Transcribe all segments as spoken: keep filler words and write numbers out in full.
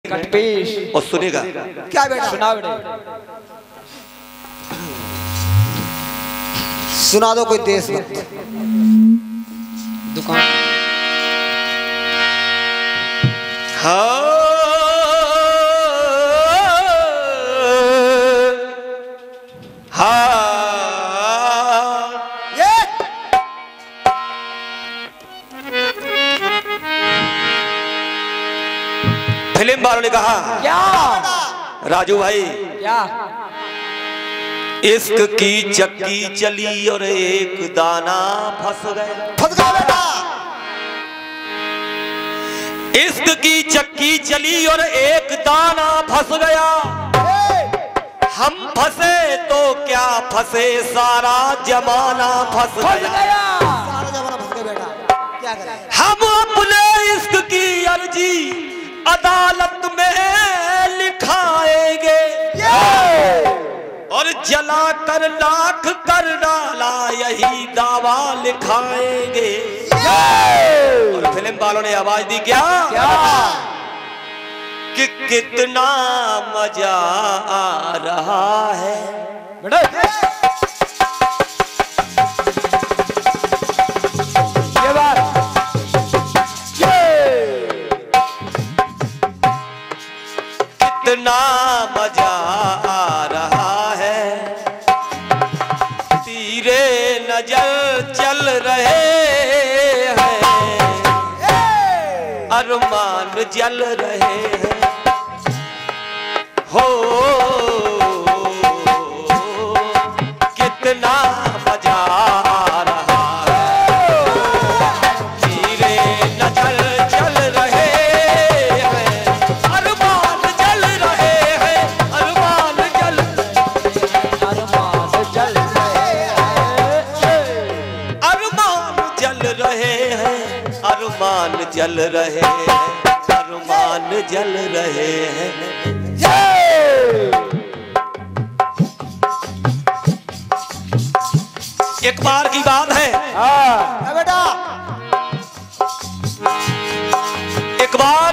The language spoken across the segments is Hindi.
कटपीस और सुनेगा क्या बेटा? सुना बेटा। सुना दो कोई देशभक्त। दुकान हाँ हाँ ये फिल्म वालों ने कहा क्या राजू भाई क्या इश्क की चक्की चली और एक दाना फंस गया। फंस गया बेटा। इश्क की चक्की चली और एक दाना फंस गया। हम फंसे तो क्या फंसे सारा जमाना फंस गया। सारा जमाना फंस गया बेटा। क्या करें? हम अपने इश्क की अर्जी अदालत में लिखाएंगे और जला कर लाख कर डाला यही दावा लिखाएंगे। और फिल्म वालों ने आवाज दी क्या, क्या? कि कितना मजा आ रहा है बेटा ये बात कितना मजा आ रहा है। तीरे नजर चल रहे हैं अरमान जल रहे हैं हो। कितना मजा आ रहा है। तीरे नजर चल रहे हैं अरमान जल रहे हैं अरमान जल अरमान जल रहे हैं अरमान जल रहे हैं अरमान जल रहे हैं अरमान जल रहे हैं। एक बार की बात है हाँ क्या बेटा? एक बार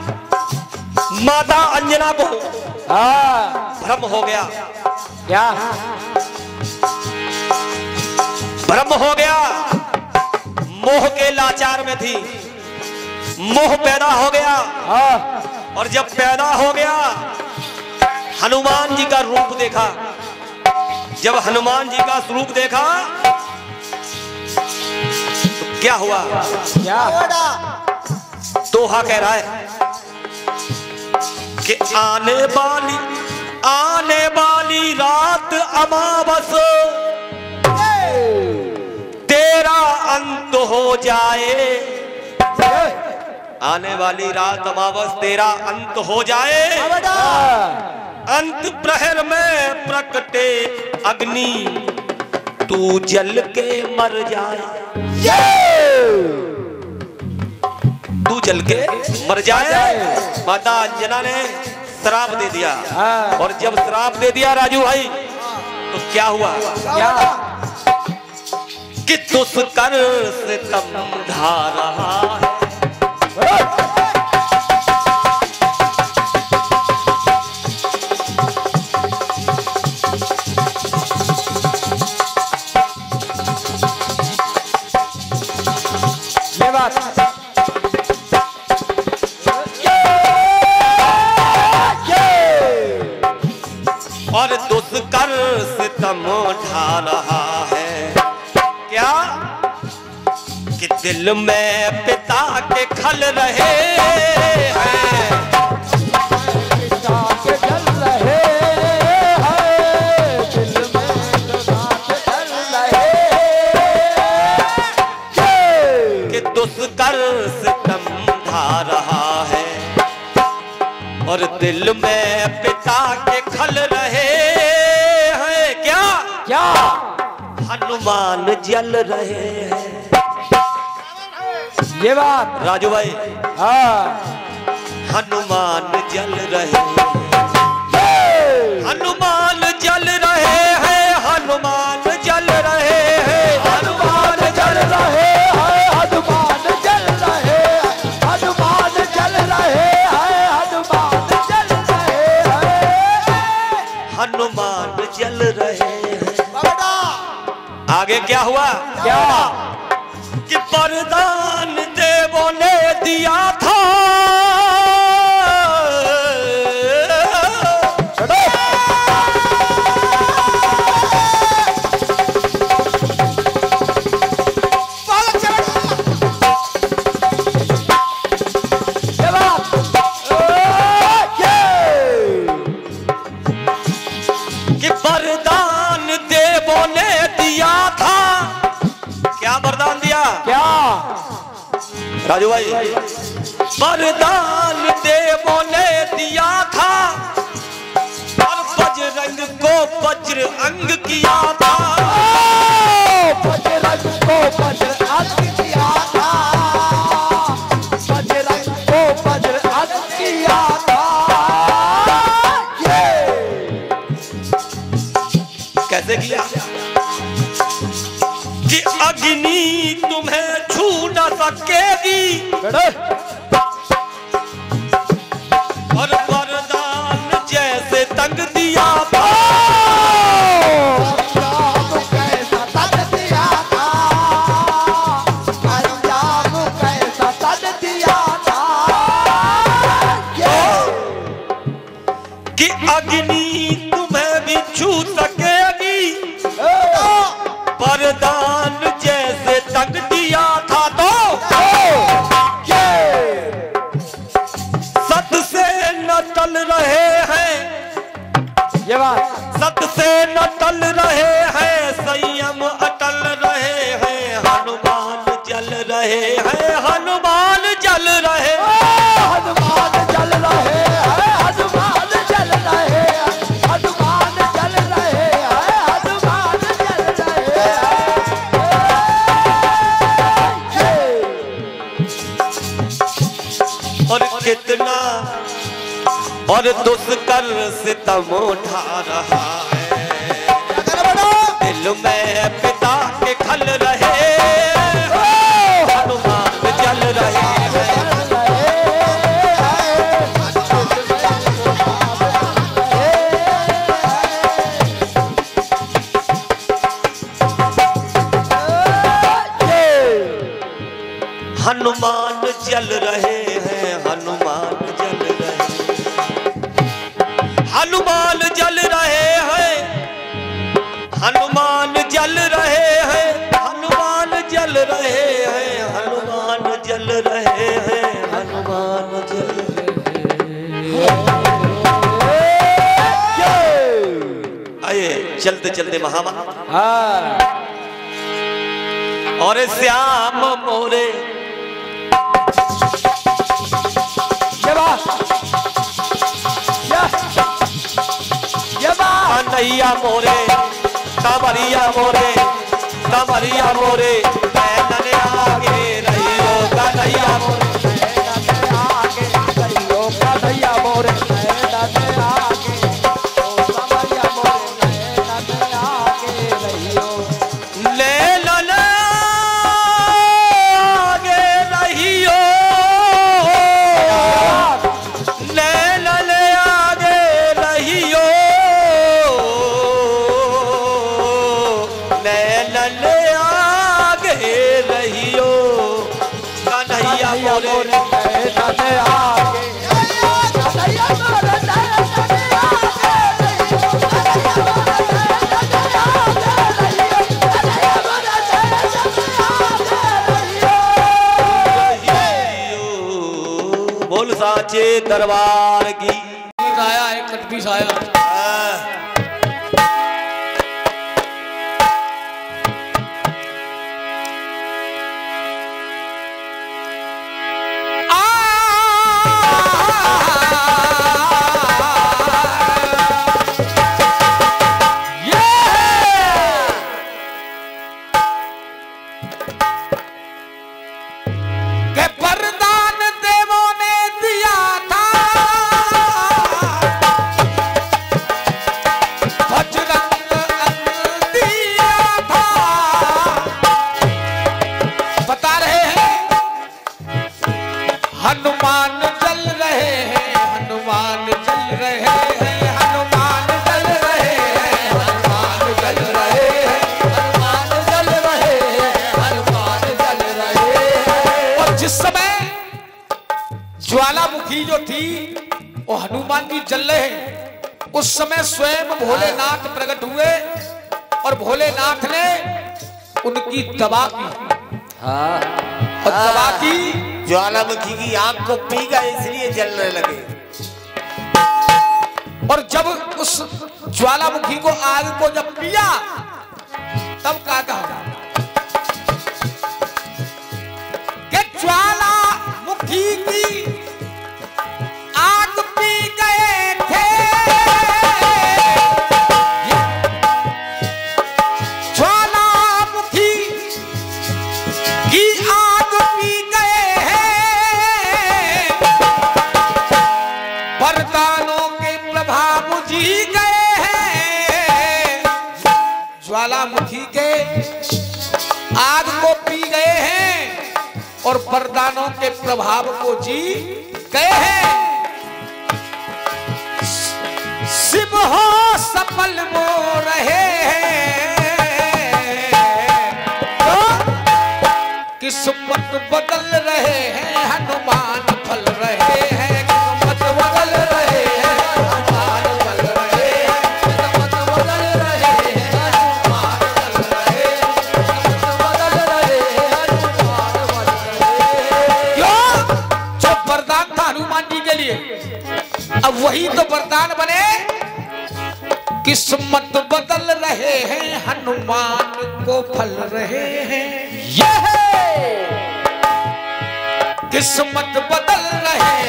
माता अंजना को हाँ भ्रम हो गया क्या भ्रम हो गया। मोह के लाचार में थी, मोह पैदा हो गया। हाँ और जब पैदा हो गया हनुमान जी का रूप देखा। जब हनुमान जी का स्वरूप देखा तो क्या हुआ? क्या बेटा दोहा कह रहा है कि आने वाली आने वाली रात अमावस तेरा अंत हो जाए। आने वाली रात अमावस तेरा अंत हो जाए। बेटा अंत प्रहर में प्रकटे अग्नि तू जल के मर जाए। तू जल के मर जाए। माता अंजना ने श्राप दे दिया। हाँ। और जब श्राप दे दिया राजू भाई तो क्या हुआ? क्या कि तुस कर से तम ढा रहा है। ये बात और दुष्कर सितम ढा रहा है। क्या कि दिल में पिता के खल रहे हैं। के जल रहे हैं दिल में के जल रहे कि दुष्कर सितम ढा रहा है और दिल में पिता के खल रहे हैं। क्या क्या हनुमान जल रहे हैं। ये बात राजू भाई हाँ हनुमान जल रहे हैं हनुमान जल रहे हैं हनुमान जल रहे हैं हनुमान जल रहे हैं हनुमान जल रहे हैं हनुमान जल रहे हैं हनुमान क्या हुआ? क्या? कि वरदान देवों ने दिया था, कि वरदान देवों ने दिया था। क्या वरदान दिया? क्या? राजू भाई, वरदान देवों ने दिया था और बजरंग को वज्र अंग किया था। बजरंग को वज्र अंग किया था, बजरंग को वज्र अंग किया था। कैसे किया? कि अग्नि तुम्हें छू न सकेगी और वरदान जैसे तंग दिया था। कैसा तन दिया था, कैसा तन दिया था। कि अग्नि तुम्हें भी छू सकेगी, वरदान जैसे तंग दिया था। तो सत से न टल रहे हैं, ये बात सत से न टल रहे हैं, संयम अटल रहे हैं, हनुमान जल रहे हैं, हनुमान जल रहे हनुमान जल रहे हैं, हनुमान जल रहे हैं, हनुमान जल रहे हैं, हनुमान जल रहे हैं। और कितना और दुष्कर सितम उठा रहा है, दिल में पिता के खल रहे, हनुमान जल रहे हैं। हनुमान जल रहे हैं, हनुमान जल रहे हैं, हनुमान जल रहे हैं, हनुमान जल रहे हैं, हनुमान जल रहे हैं, हनुमान जल रहे हैं, हनुमान जल रहे हैं। आइए चलते चलते महामान और श्याम मोरे कन्हैया मोरे, कांवरिया मोरे, कांवरिया मोरे, नैनन आगे रहियो कन्हैया मोरे, नैनन आगे रहियो कन्हैया मोरे, नैनन आगे कांवरिया मोरे, नैनन आगे रहियो, नैनन आगे रहियो, नैनन आगे रहियो, नैनन आगे रहियो कन्हैया मोरे, नैनन आगे कन्हैया मोरे, नैनन आगे बोल साचे दरबार की आया एक कटपीस आया। वरदान देवों ने दिया था, ज्वालामुखी जो थी वो हनुमान जी जल रहे हैं। उस समय स्वयं भोलेनाथ प्रकट हुए और भोलेनाथ ने उनकी दवा की। हाँ और दवा की ज्वालामुखी की आग को पी गए इसलिए जलने लगे। और जब उस ज्वालामुखी को आग को जब पिया तब कहा था कि ज्वालामुखी की आग पी गए थे, ज्वालामुखी की आग पी गए हैं, वरदानों के प्रभाव जी गए हैं। ज्वालामुखी के आग को पी गए हैं और वरदानों के प्रभाव को जी गए हैं। शिव हो सफल वो रहे हैं, तो किस्मत बदल रहे हैं, हनुमान फल रहे हैं, किस्मत बदल रहे हैं, हनुमान फल रहे हैं, किस्मत बदल रहे हैं, हनुमान फल रहे हैं, किस्मत बदल रहे हैं, हनुमान फल रहे हैं। क्यों? जो वरदान था हनुमान जी के लिए अब वही तो वरदान बने। किस्मत बदल रहे हैं, हनुमान को फल रहे हैं। यह किस्मत बदल रहे